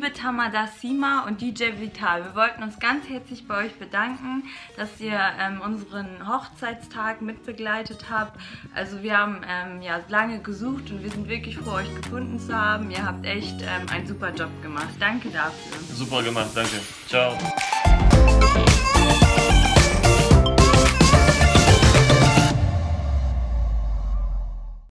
liebe Tamada Sima und DJ Vital, wir wollten uns ganz herzlich bei euch bedanken, dass ihr unseren Hochzeitstag mitbegleitet habt. Also wir haben ja lange gesucht und wir sind wirklich froh, euch gefunden zu haben. Ihr habt echt einen super Job gemacht. Danke dafür. Super gemacht, danke. Ciao.